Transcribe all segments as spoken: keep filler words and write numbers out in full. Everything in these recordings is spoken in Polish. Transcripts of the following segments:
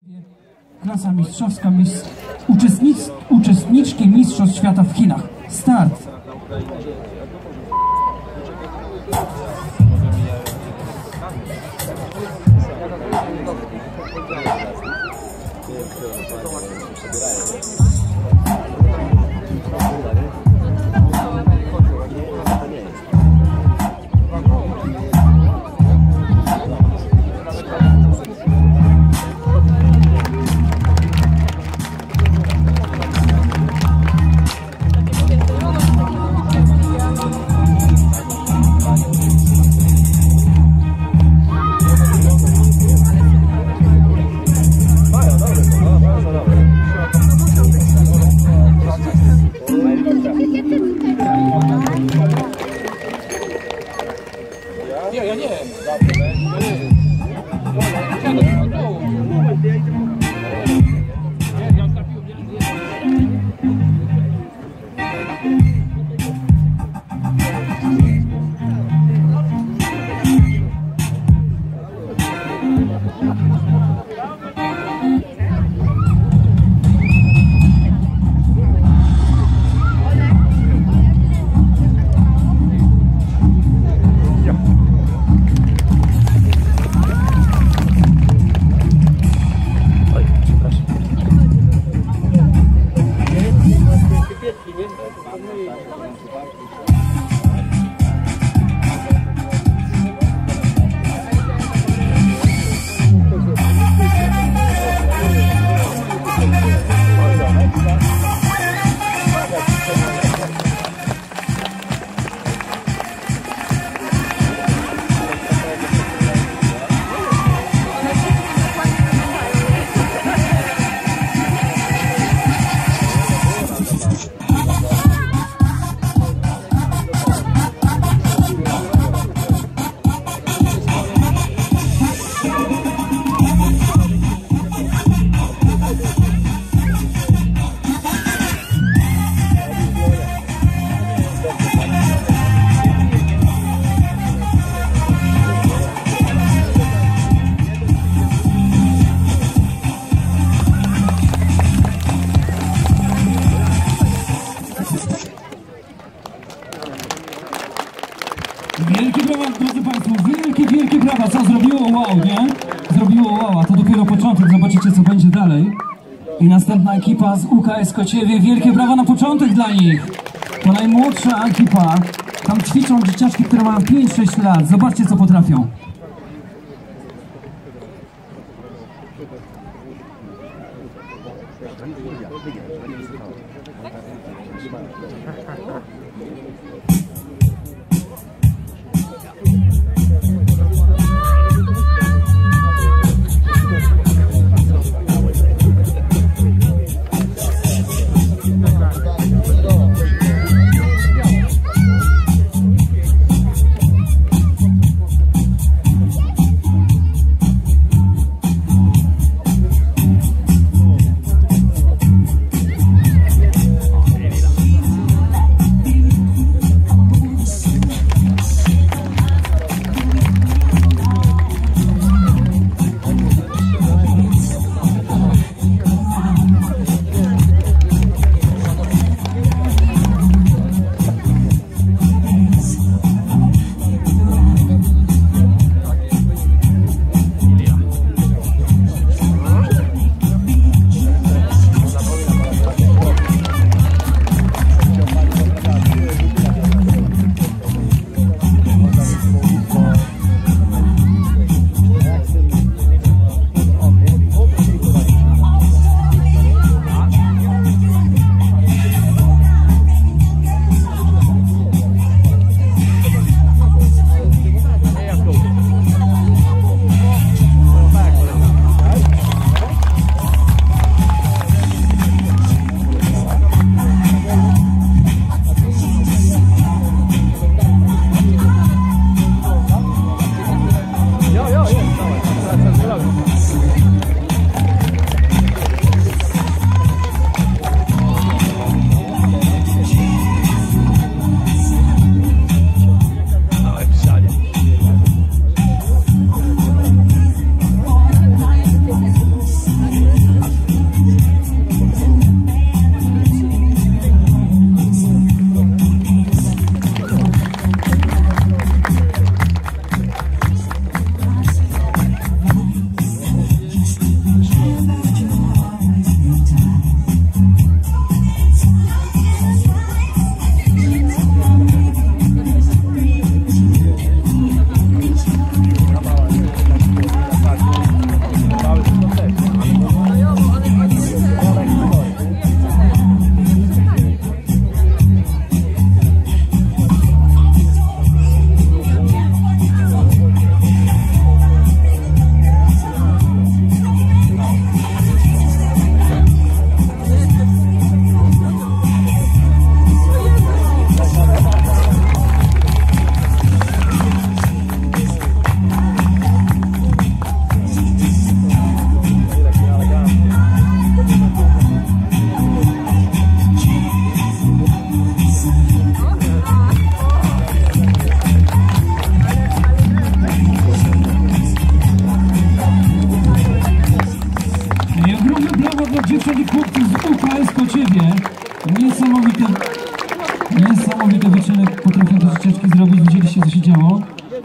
Klasa mistrzowska, mis... Uczestnic... uczestniczki Mistrzostw Świata w Chinach. Start! Nie, ja nie. Wielkie brawa, drodzy Państwo, wielkie, wielkie brawa, co zrobiło wow, nie? Zrobiło wow, a to dopiero początek, zobaczycie co będzie dalej. I następna ekipa z U K S Kociewie, wielkie brawa na początek dla nich. To najmłodsza ekipa, tam ćwiczą dzieciaczki, które mają pięć sześć lat, zobaczcie co potrafią.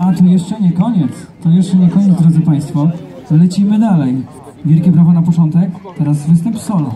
A to jeszcze nie koniec, to jeszcze nie koniec, drodzy Państwo. Lecimy dalej. Wielkie brawa na początek, teraz występ solo.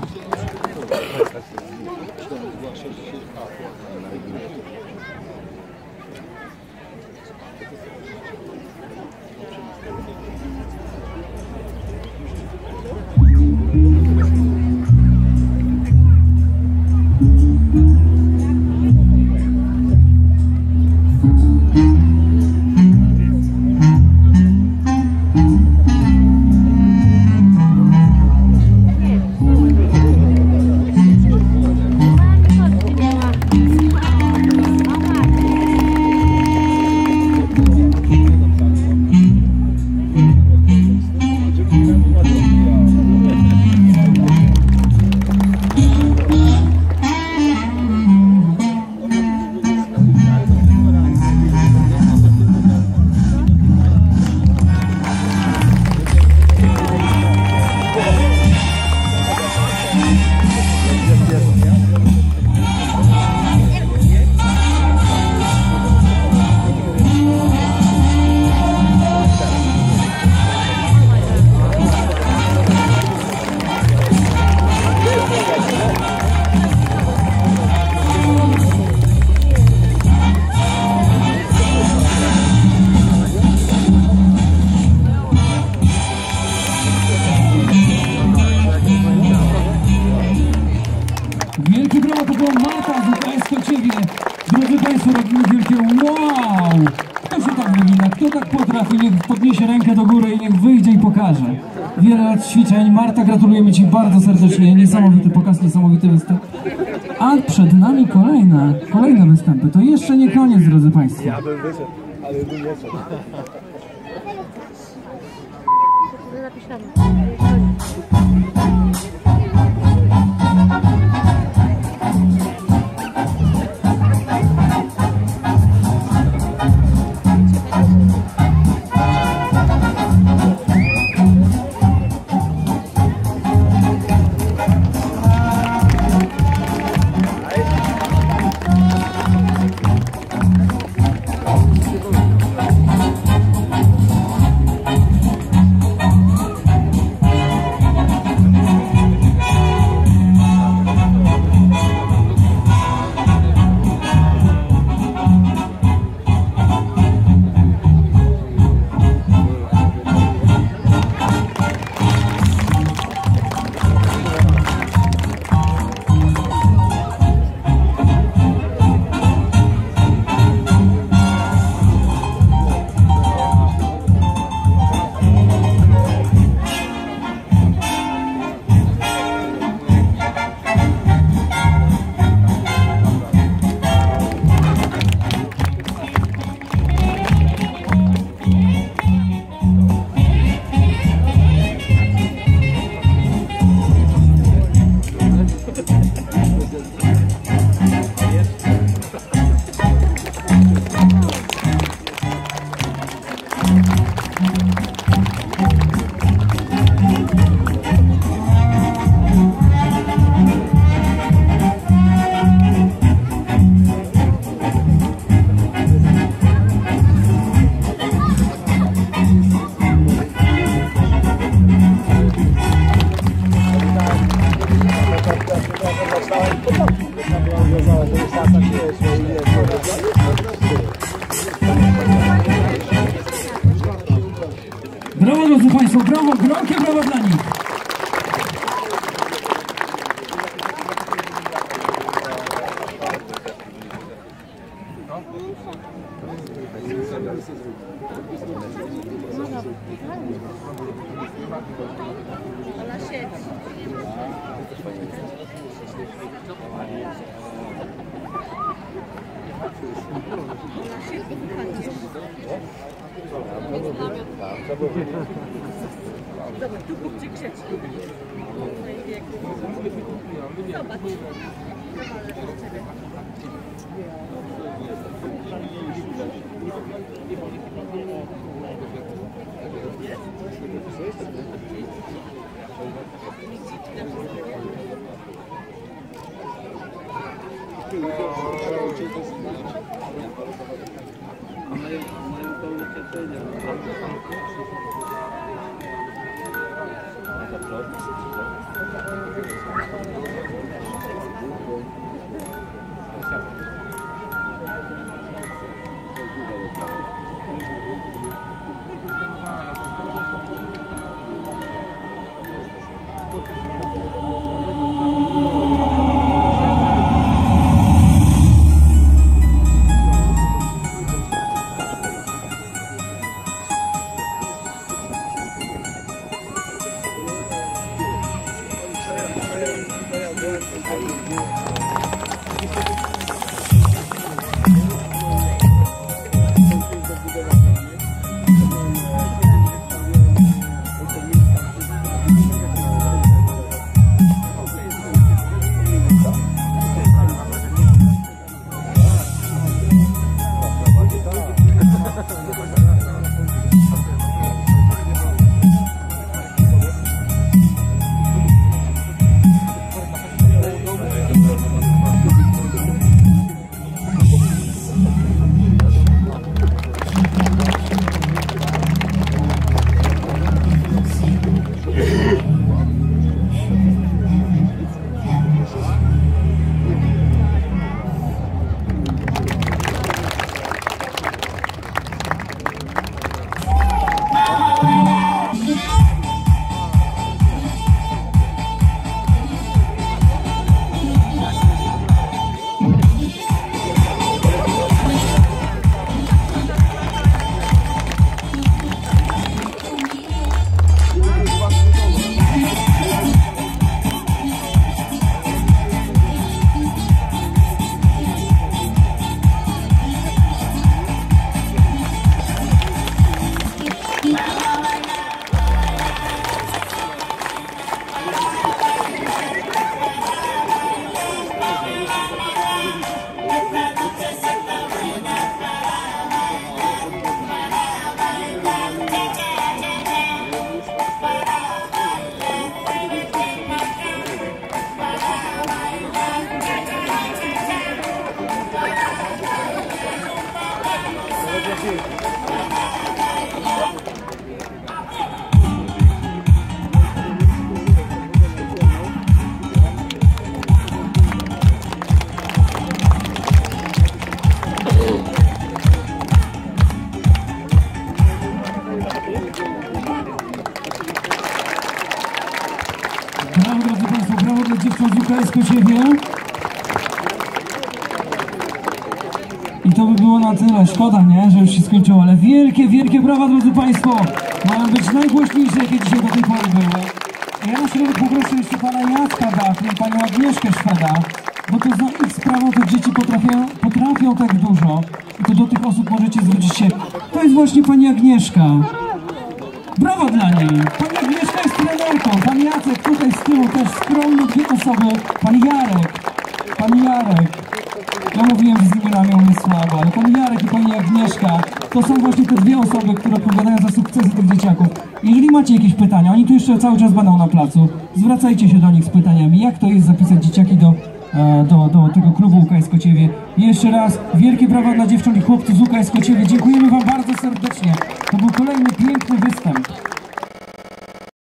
Wielkie brawa, to była Marta z U K S Kociewie. Drodzy Państwo, robimy wielkie wow! Kto się tak wygina? Kto tak potrafi? Niech podniesie rękę do góry i niech wyjdzie i pokaże. Wiele lat ćwiczeń. Marta, gratulujemy Ci bardzo serdecznie. Niesamowity pokaz, niesamowity występ. A przed nami kolejne, kolejne występy. To jeszcze nie koniec, drodzy Państwo. Ja bym wyszedł, ale bym nie szedł. Brawo, drodzy Państwo, brawo, gromkie brawo dla nich. Ona siedzi. Zobacz, tu kupcie księżki. Zobacz. A mają Brawo, drodzy Państwo, brawo dla dziewcząt z U K S Kociewia. I to by było na tyle. Szkoda, nie? Że już się skończyło, ale wielkie, wielkie brawa, drodzy Państwo. Mają być najgłośniejsze, jakie dzisiaj do tej pory były. Ja na środek poproszę jeszcze pana Jacka Dach i panią Agnieszkę Szweda, bo to za ich sprawą te dzieci potrafią, potrafią tak dużo. I to do tych osób możecie zwrócić się. To jest właśnie pani Agnieszka. Brawo dla niej! Pani Agnieszka jest trenerką, pan Jacek tutaj z tyłu też skromnie dwie osoby, pan Jarek, pan Jarek. Ja mówiłem, że z imionami u mnie słabo, ale pan Jarek i pani Agnieszka to są właśnie te dwie osoby, które odpowiadają za sukcesy tych dzieciaków. Jeżeli macie jakieś pytania, oni tu jeszcze cały czas będą na placu, zwracajcie się do nich z pytaniami, jak to jest zapisać dzieciaki do, do, do tego klubu U K S Kociewie. I jeszcze raz wielkie brawa dla dziewcząt i chłopców z U K S Kociewie. Dziękujemy wam bardzo serdecznie. To był kolejny piękny występ.